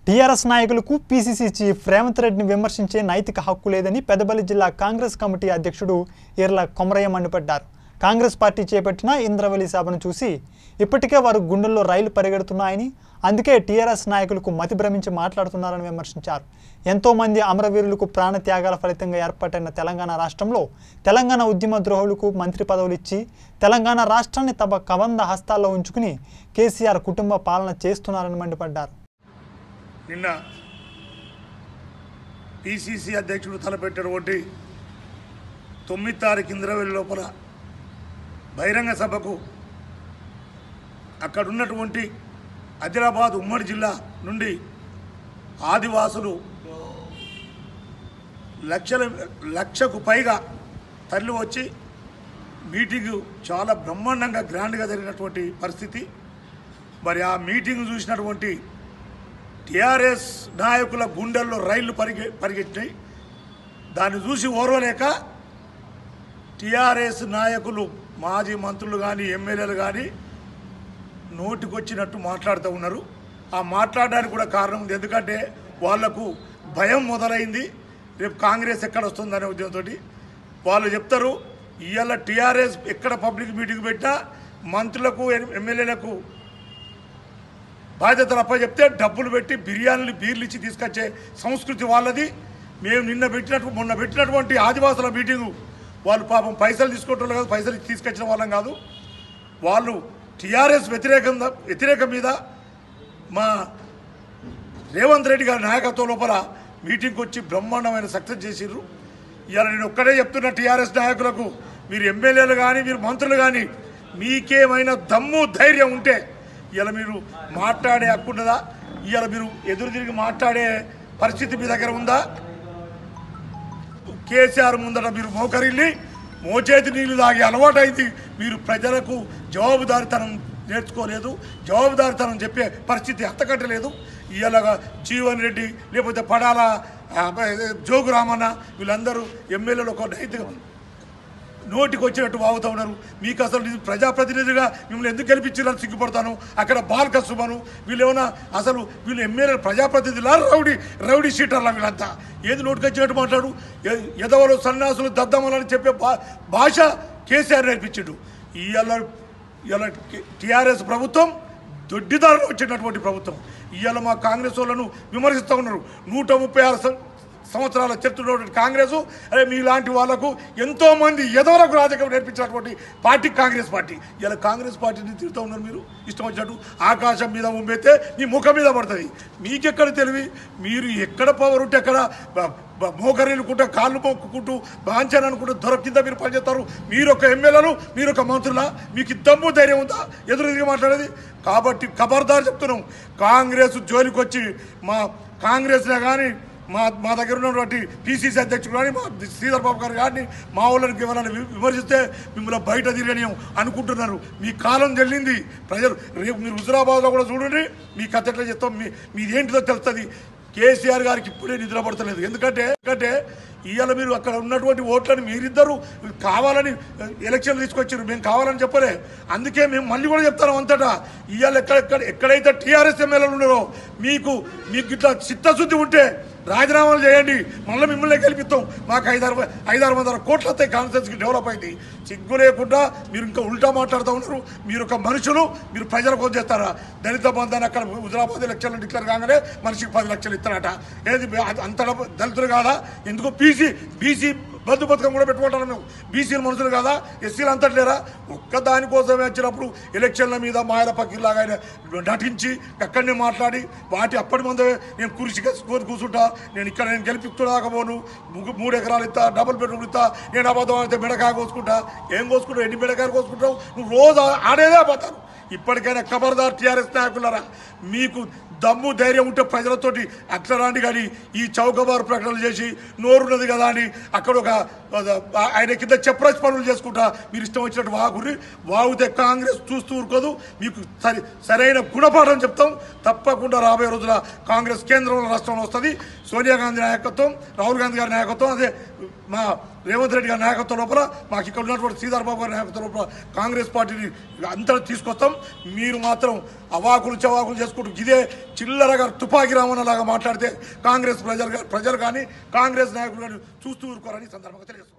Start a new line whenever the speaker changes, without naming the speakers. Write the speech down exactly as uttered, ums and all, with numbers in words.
TRS నాయకులకు PCC chief Revanth రెడ్డిని విమర్శించే నైతిక హక్కు లేదని పెద్దపల్లి జిల్లా కాంగ్రెస్ కమిటీ అధ్యక్షుడు ఈర్ల కొమరయ్య మండిపడ్డారు. కాంగ్రెస్ పార్టీ చేపట్టిన ఇంద్రవెల్లి సభను చూసి ఇప్పటికే వారు గుండెల్లో రైలు పరిగెడుతున్నాయని, అందుకే టీఆర్ఎస్ నాయకులకు మతి భ్రమించి మాట్లాడుతున్నారని విమర్శించారు. ఎంతో మంది అమరవీరులకు ప్రాణ త్యాగాల ఫలితంగా ఏర్పాటైన తెలంగాణ రాష్ట్రంలో తెలంగాణ ఉద్యమ ద్రోహులకు మంత్రి పదవులు ఇచ్చి తెలంగాణ రాష్ట్రాన్ని తమ కబంధ హస్తాల్లో ఉంచుకుని కేసీఆర్ కుటుంబ పాలన చేస్తున్నారని మండిపడ్డారు.
నిన్న పీసీసీ అధ్యక్షుడు తలపెట్టినటువంటి తొమ్మిది తారీఖు ఇంద్రవెల్లి లోపల బహిరంగ సభకు అక్కడ ఉన్నటువంటి ఆదిలాబాద్ ఉమ్మడి జిల్లా నుండి ఆదివాసులు లక్షల లక్షకు పైగా తరలి వచ్చి మీటింగు చాలా బ్రహ్మాండంగా గ్రాండ్గా జరిగినటువంటి పరిస్థితి. మరి ఆ మీటింగ్ చూసినటువంటి టీఆర్ఎస్ నాయకుల గుండెల్లో రైళ్లు పరిగె పరిగెట్టినాయి. దాన్ని చూసి ఓర్వలేక టీఆర్ఎస్ నాయకులు, మాజీ మంత్రులు కానీ ఎమ్మెల్యేలు కానీ నోటికొచ్చినట్టు మాట్లాడుతూ ఉన్నారు. ఆ మాట్లాడడానికి కూడా కారణం ఉంది. ఎందుకంటే వాళ్లకు భయం మొదలైంది, రేపు కాంగ్రెస్ ఎక్కడ వస్తుందనే ఉద్దేశంతో. వాళ్ళు చెప్తారు, ఇవాళ టీఆర్ఎస్ ఎక్కడ పబ్లిక్ మీటింగ్ పెట్టినా మంత్రులకు ఎమ్మెల్యేలకు బాధ్యతలు అప్ప చెప్తే డబ్బులు పెట్టి బిర్యానీలు బీర్లు ఇచ్చి తీసుకొచ్చే సంస్కృతి వాళ్ళది. మేము నిన్న పెట్టినట్టు మొన్న పెట్టినటువంటి ఆదివాసుల మీటింగు వాళ్ళు పాపం పైసలు తీసుకుంటారు కాదు, పైసలు తీసుకొచ్చిన వాళ్ళం కాదు. వాళ్ళు టీఆర్ఎస్ వ్యతిరేకం వ్యతిరేకం మీద మా రేవంత్ రెడ్డి గారి నాయకత్వం లోపల మీటింగ్కి వచ్చి బ్రహ్మాండమైన సక్సెస్ చేసిర్రు. ఇవాళ నేను ఒక్కడే చెప్తున్న టీఆర్ఎస్ నాయకులకు, మీరు ఎమ్మెల్యేలు కానీ మీరు మంత్రులు కానీ మీకేమైనా దమ్ము ధైర్యం ఉంటే ఇవాళ మీరు మాట్లాడే హక్కు ఉన్నదా? ఇవాళ మీరు ఎదురు తిరిగి మాట్లాడే పరిస్థితి మీ దగ్గర ఉందా? కేసీఆర్ ముందట మీరు మోకరిల్లి మోచేతి నీళ్లు తాగే అలవాటు అయింది. మీరు ప్రజలకు జవాబుదారితనం నేర్చుకోలేదు, జవాబుదారితనం చెప్పే పరిస్థితి హత్తకట్టలేదు. ఇవాళ జీవన్ రెడ్డి లేకపోతే పడాల జోగు రామన్న వీళ్ళందరూ ఎమ్మెల్యేలు ఒక నైతిక నోటికి వచ్చినట్టు వాగుతూ ఉన్నారు. మీకు అసలు ప్రజాప్రతినిధిగా మిమ్మల్ని ఎందుకు గెలిపించారని సిగ్గుపడతాను. అక్కడ బాల్క సుమను వీళ్ళు ఏమన్నా అసలు వీళ్ళు ఎమ్మెల్యే ప్రజాప్రతినిధులా రౌడీ రౌడీ షీటర్లా వీళ్ళంతా? ఏది నోటికి వచ్చినట్టు మాట్లాడు. ఎదవలు సన్యాసులు దద్దమ్మలని చెప్పే భాష కేసీఆర్ నేర్పించాడు. ఇవాళ ఇవాళ టీఆర్ఎస్ ప్రభుత్వం దొడ్డిదారులు వచ్చినటువంటి ప్రభుత్వం. ఇవాళ మా కాంగ్రెస్ వాళ్ళను విమర్శిస్తూ ఉన్నారు. నూట ముప్పై ఆరు సంవత్సరాల చరిత్ర కాంగ్రెస్, అదే మీలాంటి వాళ్లకు ఎంతోమంది ఎదవరకు రాజకీయం నేర్పించినటువంటి పార్టీ కాంగ్రెస్ పార్టీ. ఇలా కాంగ్రెస్ పార్టీని తిరుగుతూ ఉన్నారు మీరు ఇష్టం వచ్చినట్టు. ఆకాశం మీద ఉమ్మేస్తే మీ ముఖం మీద పడుతుంది. మీకెక్కడ తెలివి? మీరు ఎక్కడ పవర్ ఉంటే ఎక్కడ మోకరీలుకుంటూ కాళ్ళు మొక్కుకుంటూ బాంఛాన్ని అనుకుంటూ దొర కింద మీరు పనిచేస్తారు. మీరు ఒక ఎమ్మెల్యేలు, మీరు ఒక మంత్రులా? మీకు దమ్ము ధైర్యం ఉందా ఎదురు తిరిగి మాట్లాడేది? కాబట్టి ఖబర్దార్ చెప్తున్నాం, కాంగ్రెస్ జోలికి వచ్చి మా కాంగ్రెస్లో కానీ మా మా దగ్గర ఉన్నటువంటి పీసీసీ అధ్యక్షుడు కానీ మా శ్రీధర్ బాబు గారు కానీ మా వాళ్ళకి ఎవరైనా విమర్శిస్తే మిమ్మల్ని బయట తిరగనియం అనుకుంటున్నారు. మీ కాలం చెల్లింది. ప్రజలు రేపు మీరు హుజురాబాద్లో కూడా చూడండి, మీ కథ ఎట్లా చెప్తాం, మీ మీదేంటిదో తెలుస్తుంది. కేసీఆర్ గారికి ఇప్పుడే నిద్ర పడతలేదు. ఎందుకంటే ఎందుకంటే ఇవాళ మీరు అక్కడ ఉన్నటువంటి ఓట్లను మీరిద్దరు కావాలని ఎలక్షన్లు తీసుకొచ్చారు, మేము కావాలని చెప్పలే. అందుకే మేము మళ్ళీ కూడా చెప్తాను అంతటా, ఇవాళ ఎక్కడెక్కడ ఎక్కడైతే టీఆర్ఎస్ ఎమ్మెల్యేలు ఉన్నారో మీకు మీకు ఇట్లా చిత్తశుద్ధి ఉంటే రాజీనామాలు చేయండి, మళ్ళీ మిమ్మల్ని గెలిపిస్తాం. మాకు ఐదారు ఐదారు వందల కోట్లు వస్తాయి, కాన్ఫరెన్స్కి డెవలప్ అయింది. సిగ్గు లేకుండా మీరు ఇంకా ఉల్టా మాట్లాడుతూ ఉన్నారు. మీరు ఒక మనుషులు, మీరు ప్రజల కోసం చేస్తారా? దళిత బంధాన్ని అక్కడ హుజురాబాద్ ఎలక్షన్లు డిక్లేర్ కాగానే మనిషికి పది లక్షలు ఇస్తారట. ఏది అంత దళితులు కాదా? ఎందుకు బీసీ బీసీ బంధు పథకం కూడా పెట్టుకుంటాను మేము. బీసీలు మనుషులు కాదా? ఎస్సీలు అంతట్లేరా? ఒక్క దానికోసమే వచ్చినప్పుడు ఎలక్షన్ల మీద మాయల పక్కిలాగా ఆయన నటించి అక్కడనే మాట్లాడి వాటి అప్పటి ముందే నేను కురిసి కోరి కూర్చుంటా, నేను ఇక్కడ నేను గెలిపిస్తుడాకపోను, మూడు ఎకరాలు ఇస్తా, డబుల్ బెడ్రూమ్ ఇస్తా, నేను అబద్ధం అయితే బెడకాయ కోసుకుంటా. ఏం కోసుకుంటావు? ఎన్ని బెడకాయలు కోసుకుంటావు? నువ్వు రోజు ఆడేదే పోతాను. ఇప్పటికైనా ఖబర్దార్ టీఆర్ఎస్ నాయకులారా, మీకు దమ్ము ధైర్యం ఉంటే ప్రజలతోటి అట్లా రాండి. కానీ ఈ చౌకబారు ప్రకటనలు చేసి నోరున్నది కదా అని అక్కడ ఒక ఆయన కింద చెప్పరాసి పనులు చేసుకుంటా మీరు ఇష్టం వచ్చినట్టు వాగుర్రి. వాగితే కాంగ్రెస్ చూస్తూ ఊరుకోదు. మీకు సరి సరైన గుణపాఠం చెప్తాం. తప్పకుండా రాబోయే రోజుల కాంగ్రెస్ కేంద్రంలో రాష్ట్రంలో వస్తుంది. సోనియా గాంధీ నాయకత్వం, రాహుల్ గాంధీ గారి నాయకత్వం, అదే మా రేవంత్ రెడ్డి గారి నాయకత్వం లోపల మాకు ఇక్కడ ఉన్నటువంటి శ్రీధర్ బాబు గారి నాయకత్వం లోపల కాంగ్రెస్ పార్టీని అంతా తీసుకొస్తాం. మీరు మాత్రం అవాకులు చవాకులు చేసుకుంటూ ఇదే చిల్లరగా తుపాకీ రామన్నలాగా మాట్లాడితే కాంగ్రెస్ ప్రజలు ప్రజలు కానీ కాంగ్రెస్ నాయకులు కానీ చూస్తూ ఊరుకోరని సందర్భంగా తెలియజేస్తున్నారు.